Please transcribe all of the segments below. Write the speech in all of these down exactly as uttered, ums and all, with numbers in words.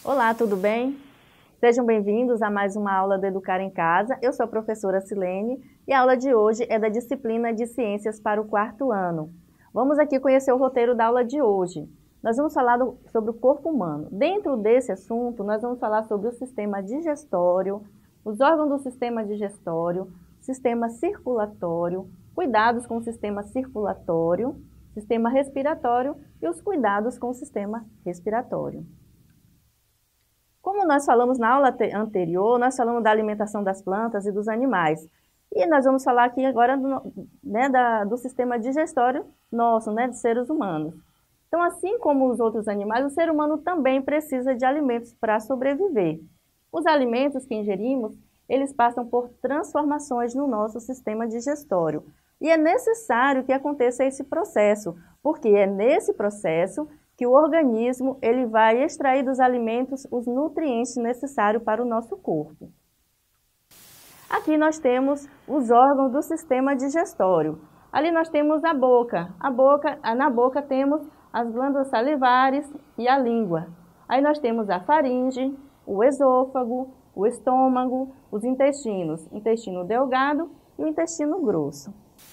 Olá, tudo bem? Sejam bem-vindos a mais uma aula do Educar em Casa. Eu sou a professora Silene e a aula de hoje é da disciplina de Ciências para o quarto ano. Vamos aqui conhecer o roteiro da aula de hoje. Nós vamos falar do, sobre o corpo humano. Dentro desse assunto, nós vamos falar sobre o sistema digestório, os órgãos do sistema digestório, sistema circulatório, cuidados com o sistema circulatório, sistema respiratório e os cuidados com o sistema respiratório. Como nós falamos na aula anterior, nós falamos da alimentação das plantas e dos animais. E nós vamos falar aqui agora do, né, da, do sistema digestório nosso, né, de seres humanos. Então, assim como os outros animais, o ser humano também precisa de alimentos para sobreviver. Os alimentos que ingerimos, eles passam por transformações no nosso sistema digestório. E é necessário que aconteça esse processo, porque é nesse processo que o organismo ele vai extrair dos alimentos os nutrientes necessários para o nosso corpo. Aqui nós temos os órgãos do sistema digestório. Ali nós temos a boca. A boca, na boca temos as glândulas salivares e a língua. Aí nós temos a faringe, o esôfago, o estômago, os intestinos, intestino delgado e o intestino grosso.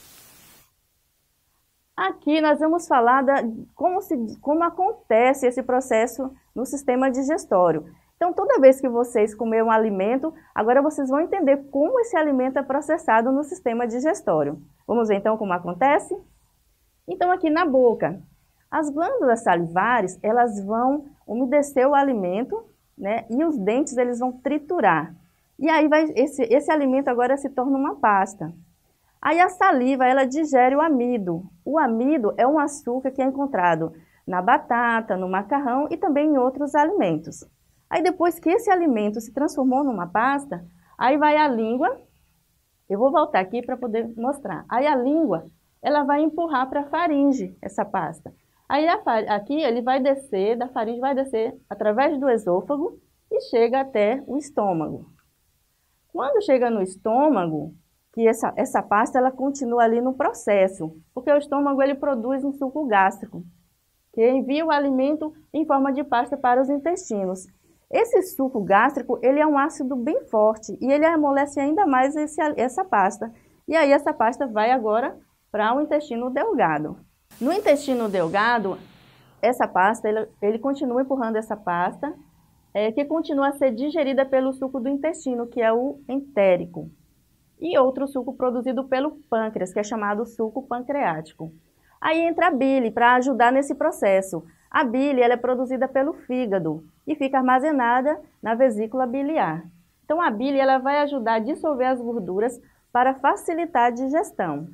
Aqui nós vamos falar da, como, se, como acontece esse processo no sistema digestório. Então, toda vez que vocês comerem um alimento, agora vocês vão entender como esse alimento é processado no sistema digestório. Vamos ver então como acontece? Então, aqui na boca, as glândulas salivares, elas vão umedecer o alimento, né, e os dentes eles vão triturar. E aí vai, esse, esse alimento agora se torna uma pasta. Aí a saliva, ela digere o amido. O amido é um açúcar que é encontrado na batata, no macarrão e também em outros alimentos. Aí depois que esse alimento se transformou numa pasta, aí vai a língua. Eu vou voltar aqui para poder mostrar. Aí a língua, ela vai empurrar para a faringe essa pasta. Aí a, aqui ele vai descer, da faringe vai descer através do esôfago e chega até o estômago. Quando chega no estômago, que essa, essa pasta ela continua ali no processo, porque o estômago ele produz um suco gástrico, que envia o alimento em forma de pasta para os intestinos. Esse suco gástrico ele é um ácido bem forte e ele amolece ainda mais esse, essa pasta. E aí essa pasta vai agora para o intestino delgado. No intestino delgado, essa pasta, ele, ele continua empurrando essa pasta, é, que continua a ser digerida pelo suco do intestino, que é o entérico. E outro suco produzido pelo pâncreas, que é chamado suco pancreático. Aí entra a bile para ajudar nesse processo. A bile ela é produzida pelo fígado e fica armazenada na vesícula biliar. Então a bile ela vai ajudar a dissolver as gorduras para facilitar a digestão.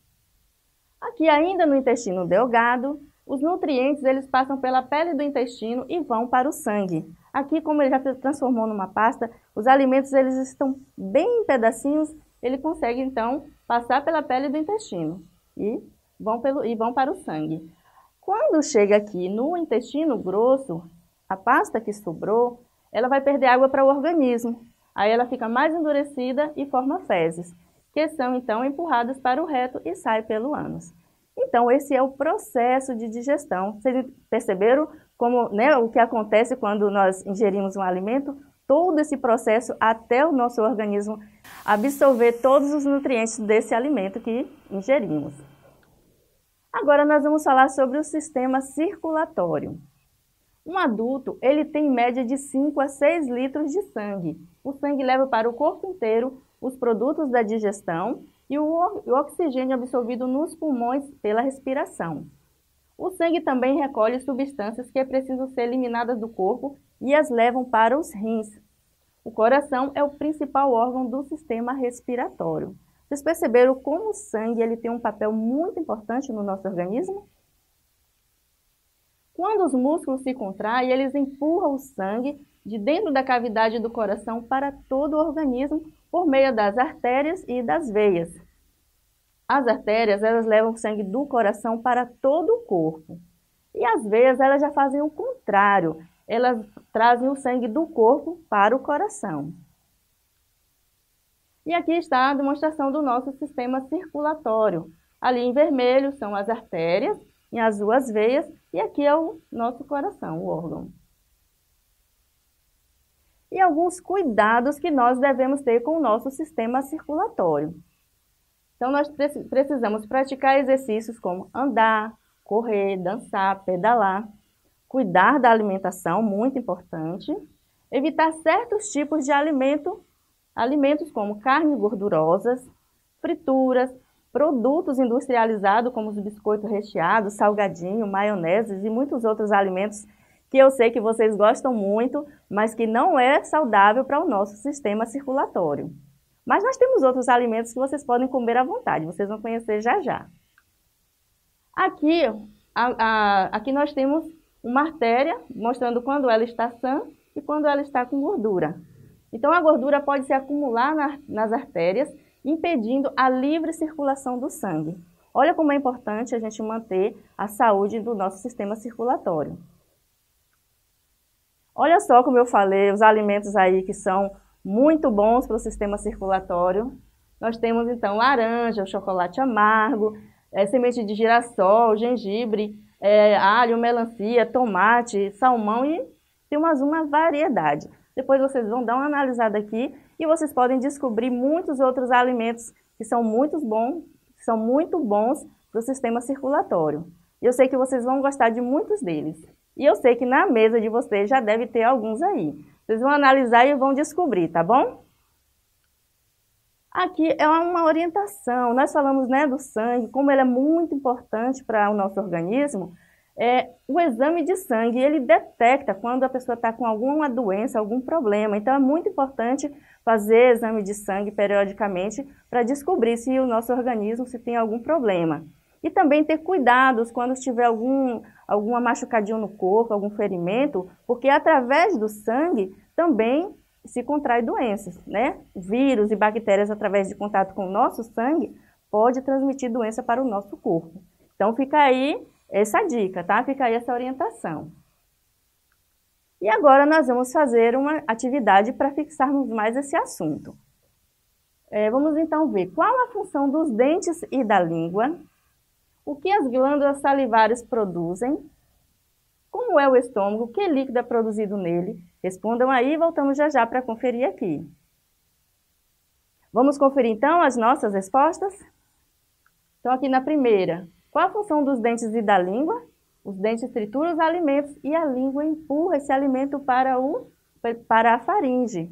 Aqui ainda no intestino delgado, os nutrientes eles passam pela pele do intestino e vão para o sangue. Aqui, como ele já se transformou numa pasta, os alimentos eles estão bem em pedacinhos. Ele consegue, então, passar pela pele do intestino e vão, pelo, e vão para o sangue. Quando chega aqui no intestino grosso, a pasta que sobrou, ela vai perder água para o organismo. Aí ela fica mais endurecida e forma fezes, que são, então, empurradas para o reto e saem pelo ânus. Então, esse é o processo de digestão. Vocês perceberam como, né, o que acontece quando nós ingerimos um alimento? Todo esse processo até o nosso organismo absorver todos os nutrientes desse alimento que ingerimos. Agora nós vamos falar sobre o sistema circulatório. Um adulto, ele tem em média de cinco a seis litros de sangue. O sangue leva para o corpo inteiro os produtos da digestão e o oxigênio absorvido nos pulmões pela respiração. O sangue também recolhe substâncias que precisam ser eliminadas do corpo e as levam para os rins. O coração é o principal órgão do sistema respiratório. Vocês perceberam como o sangue ele tem um papel muito importante no nosso organismo? Quando os músculos se contraem, eles empurram o sangue de dentro da cavidade do coração para todo o organismo por meio das artérias e das veias. As artérias elas levam o sangue do coração para todo o corpo. E as veias elas já fazem o contrário. Elas trazem o sangue do corpo para o coração. E aqui está a demonstração do nosso sistema circulatório. Ali em vermelho são as artérias, em azul as veias, e aqui é o nosso coração, o órgão. e alguns cuidados que nós devemos ter com o nosso sistema circulatório. Então, nós precisamos praticar exercícios como andar, correr, dançar, pedalar, cuidar da alimentação, muito importante, evitar certos tipos de alimento, alimentos como carnes gordurosas, frituras, produtos industrializados como os biscoitos recheados, salgadinho, maioneses e muitos outros alimentos que eu sei que vocês gostam muito, mas que não é saudável para o nosso sistema circulatório. Mas nós temos outros alimentos que vocês podem comer à vontade, vocês vão conhecer já já. Aqui, a, a, aqui nós temos uma artéria mostrando quando ela está sã e quando ela está com gordura. Então a gordura pode se acumular na, nas artérias, impedindo a livre circulação do sangue. Olha como é importante a gente manter a saúde do nosso sistema circulatório. Olha só como eu falei, os alimentos aí que são muito bons para o sistema circulatório. Nós temos então laranja, o chocolate amargo, é, semente de girassol, gengibre, é, alho, melancia, tomate, salmão e tem mais uma variedade. Depois vocês vão dar uma analisada aqui e vocês podem descobrir muitos outros alimentos que são muito bons, que são muito bons para o sistema circulatório. E eu sei que vocês vão gostar de muitos deles. E eu sei que na mesa de vocês já deve ter alguns aí. Vocês vão analisar e vão descobrir, tá bom? Aqui é uma orientação. Nós falamos, né, do sangue, como ele é muito importante para o nosso organismo. É, o exame de sangue, ele detecta quando a pessoa está com alguma doença, algum problema. Então, é muito importante fazer exame de sangue periodicamente para descobrir se o nosso organismo se tem algum problema. E também ter cuidados quando tiver algum, alguma machucadinha no corpo, algum ferimento, porque através do sangue também se contrai doenças, né? Vírus e bactérias através de contato com o nosso sangue pode transmitir doença para o nosso corpo. Então fica aí essa dica, tá? Fica aí essa orientação. E agora nós vamos fazer uma atividade para fixarmos mais esse assunto. É, vamos então ver qual a função dos dentes e da língua. O que as glândulas salivares produzem? Como é o estômago? Que líquido é produzido nele? Respondam aí e voltamos já já para conferir aqui. Vamos conferir então as nossas respostas? Então aqui na primeira, qual a função dos dentes e da língua? Os dentes trituram os alimentos e a língua empurra esse alimento para, o, para a faringe.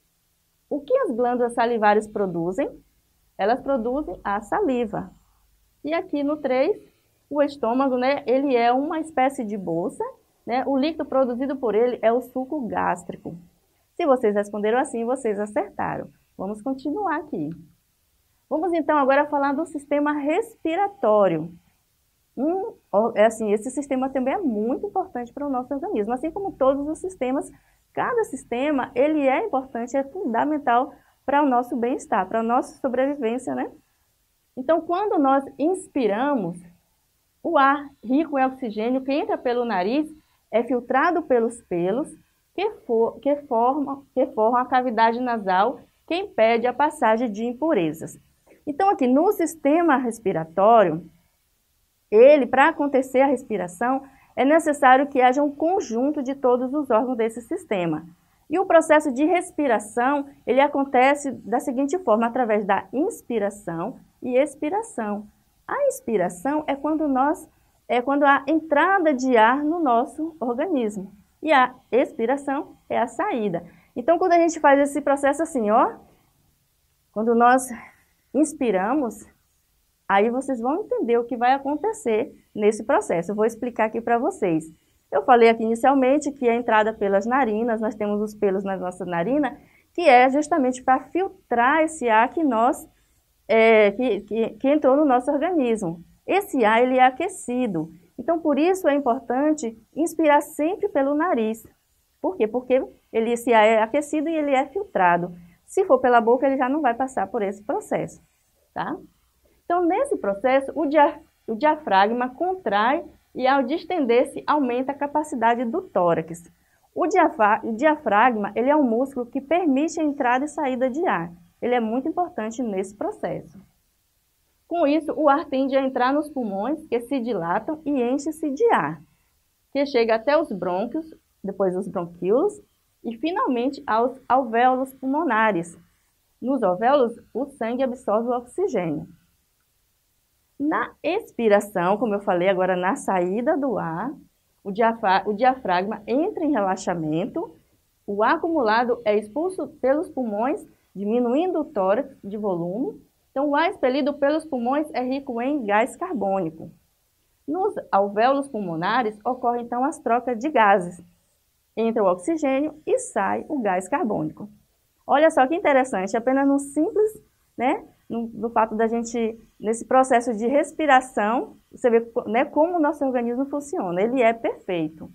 O que as glândulas salivares produzem? Elas produzem a saliva. E aqui no três, o estômago, né, ele é uma espécie de bolsa, né, o líquido produzido por ele é o suco gástrico. Se vocês responderam assim, vocês acertaram. Vamos continuar aqui. Vamos então agora falar do sistema respiratório. Um, é assim, esse sistema também é muito importante para o nosso organismo, assim como todos os sistemas. Cada sistema, ele é importante, é fundamental para o nosso bem-estar, para a nossa sobrevivência, né? Então, quando nós inspiramos, o ar rico em oxigênio que entra pelo nariz é filtrado pelos pelos que, for, que, formam, que formam a cavidade nasal que impede a passagem de impurezas. Então, aqui no sistema respiratório, ele, para acontecer a respiração, é necessário que haja um conjunto de todos os órgãos desse sistema. E o processo de respiração, ele acontece da seguinte forma, através da inspiração e expiração. A inspiração é quando, nós, é quando há entrada de ar no nosso organismo. E a expiração é a saída. Então, quando a gente faz esse processo assim, ó, quando nós inspiramos, aí vocês vão entender o que vai acontecer nesse processo. Eu vou explicar aqui para vocês. Eu falei aqui inicialmente que a entrada pelas narinas, nós temos os pelos na nossa narina, que é justamente para filtrar esse ar que, nós, é, que, que, que entrou no nosso organismo. Esse ar ele é aquecido, então por isso é importante inspirar sempre pelo nariz. Por quê? Porque ele, esse ar é aquecido e ele é filtrado. Se for pela boca, ele já não vai passar por esse processo, tá? Então, nesse processo, o, dia, o diafragma contrai e, ao distender-se, aumenta a capacidade do tórax. O, diafra, o diafragma ele é um músculo que permite a entrada e saída de ar. Ele é muito importante nesse processo. Com isso, o ar tende a entrar nos pulmões, que se dilatam e enchem-se de ar, que chega até os brônquios, depois os bronquíolos, e finalmente aos alvéolos pulmonares. Nos alvéolos, o sangue absorve o oxigênio. Na expiração, como eu falei agora, na saída do ar, o diafragma, o diafragma entra em relaxamento, o ar acumulado é expulso pelos pulmões, diminuindo o tórax de volume. Então, o ar expelido pelos pulmões é rico em gás carbônico. Nos alvéolos pulmonares, ocorrem então as trocas de gases. Entra o oxigênio e sai o gás carbônico. Olha só que interessante, apenas no simples, né, no, no fato da gente, nesse processo de respiração, você vê, né, como o nosso organismo funciona, ele é perfeito.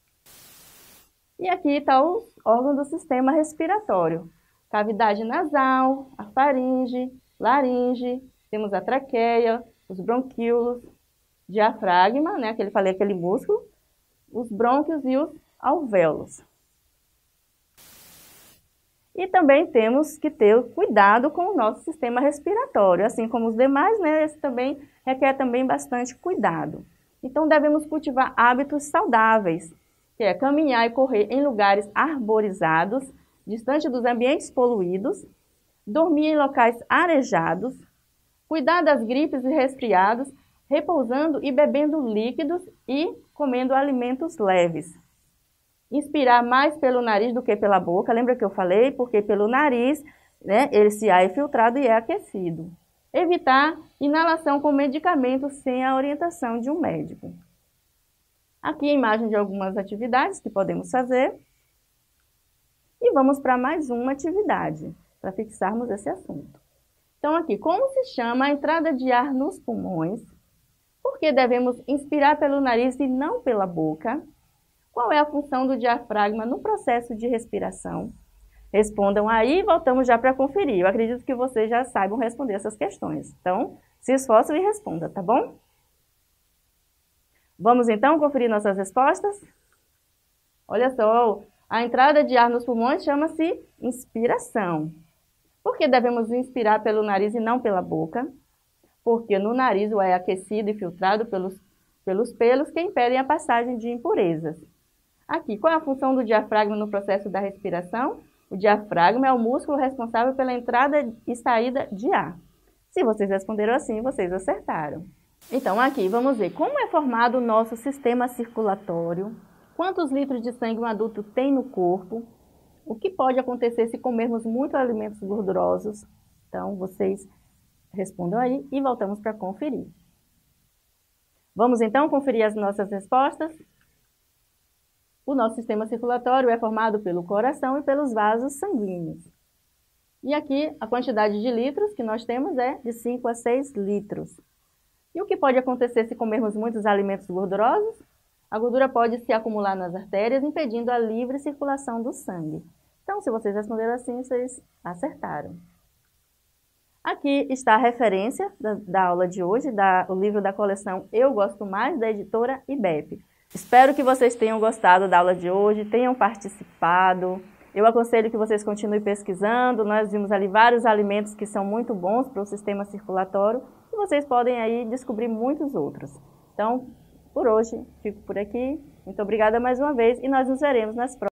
E aqui está os órgãos do sistema respiratório. Cavidade nasal, a faringe, laringe, temos a traqueia, os bronquíolos, diafragma, né, que ele falei, aquele músculo, os brônquios e os alvéolos. E também temos que ter cuidado com o nosso sistema respiratório, assim como os demais, né, esse também requer também bastante cuidado. Então devemos cultivar hábitos saudáveis, que é caminhar e correr em lugares arborizados, distante dos ambientes poluídos, dormir em locais arejados, cuidar das gripes e resfriados, repousando e bebendo líquidos e comendo alimentos leves. Inspirar mais pelo nariz do que pela boca, lembra que eu falei? Porque pelo nariz, né, esse ar é filtrado e é aquecido. Evitar inalação com medicamentos sem a orientação de um médico. Aqui a imagem de algumas atividades que podemos fazer. E vamos para mais uma atividade, para fixarmos esse assunto. Então aqui, como se chama a entrada de ar nos pulmões? Por que devemos inspirar pelo nariz e não pela boca? Qual é a função do diafragma no processo de respiração? Respondam aí e voltamos já para conferir. Eu acredito que vocês já saibam responder essas questões. Então, se esforçem e responda, tá bom? Vamos então conferir nossas respostas? Olha só, a entrada de ar nos pulmões chama-se inspiração. Por que devemos inspirar pelo nariz e não pela boca? Porque no nariz o ar é aquecido e filtrado pelos, pelos pelos que impedem a passagem de impurezas. Aqui, qual é a função do diafragma no processo da respiração? O diafragma é o músculo responsável pela entrada e saída de ar. Se vocês responderam assim, vocês acertaram. Então, aqui, vamos ver como é formado o nosso sistema circulatório, quantos litros de sangue um adulto tem no corpo, o que pode acontecer se comermos muitos alimentos gordurosos. Então, vocês respondam aí e voltamos para conferir. Vamos, então, conferir as nossas respostas? O nosso sistema circulatório é formado pelo coração e pelos vasos sanguíneos. E aqui, a quantidade de litros que nós temos é de cinco a seis litros. E o que pode acontecer se comermos muitos alimentos gordurosos? A gordura pode se acumular nas artérias, impedindo a livre circulação do sangue. Então, se vocês responderam assim, vocês acertaram. Aqui está a referência da, da aula de hoje, da, o livro da coleção Eu Gosto Mais, da editora I B E P. Espero que vocês tenham gostado da aula de hoje, tenham participado. Eu aconselho que vocês continuem pesquisando. Nós vimos ali vários alimentos que são muito bons para o sistema circulatório e vocês podem aí descobrir muitos outros. Então, por hoje, fico por aqui. Muito obrigada mais uma vez e nós nos veremos nas próximas.